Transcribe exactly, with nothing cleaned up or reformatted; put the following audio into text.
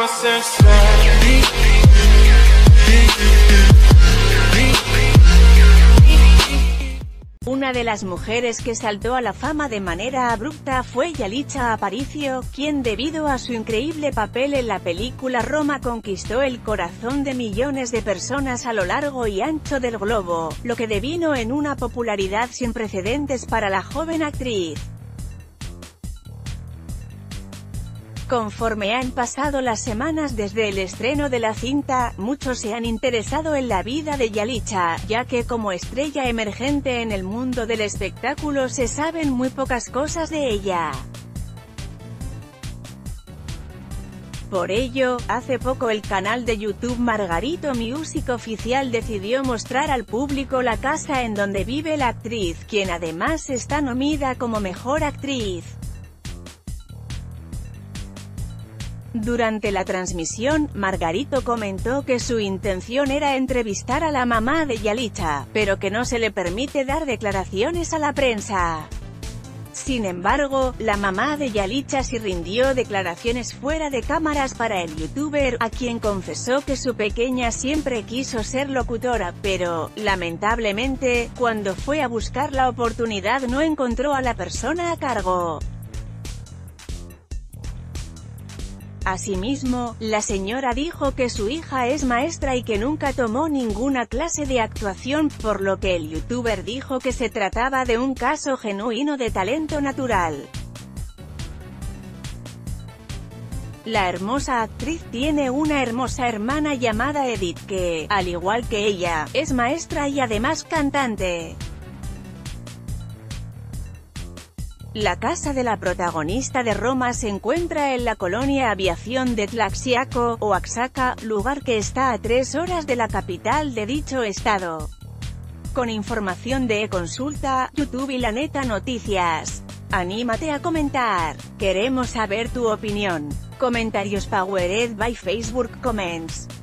Una de las mujeres que saltó a la fama de manera abrupta fue Yalitza Aparicio, quien debido a su increíble papel en la película Roma conquistó el corazón de millones de personas a lo largo y ancho del globo, lo que devino en una popularidad sin precedentes para la joven actriz. Conforme han pasado las semanas desde el estreno de la cinta, muchos se han interesado en la vida de Yalitza, ya que como estrella emergente en el mundo del espectáculo se saben muy pocas cosas de ella. Por ello, hace poco el canal de YouTube Margarito Music Oficial decidió mostrar al público la casa en donde vive la actriz, quien además está nominada como Mejor Actriz. Durante la transmisión, Margarito comentó que su intención era entrevistar a la mamá de Yalitza, pero que no se le permite dar declaraciones a la prensa. Sin embargo, la mamá de Yalitza sí rindió declaraciones fuera de cámaras para el youtuber, a quien confesó que su pequeña siempre quiso ser locutora, pero, lamentablemente, cuando fue a buscar la oportunidad no encontró a la persona a cargo. Asimismo, la señora dijo que su hija es maestra y que nunca tomó ninguna clase de actuación, por lo que el youtuber dijo que se trataba de un caso genuino de talento natural. La hermosa actriz tiene una hermosa hermana llamada Edith que, al igual que ella, es maestra y además cantante. La casa de la protagonista de Roma se encuentra en la colonia Aviación de Tlaxiaco, Oaxaca, lugar que está a tres horas de la capital de dicho estado. Con información de Consulta, YouTube y La Neta Noticias. Anímate a comentar. Queremos saber tu opinión. Comentarios powered by Facebook Comments.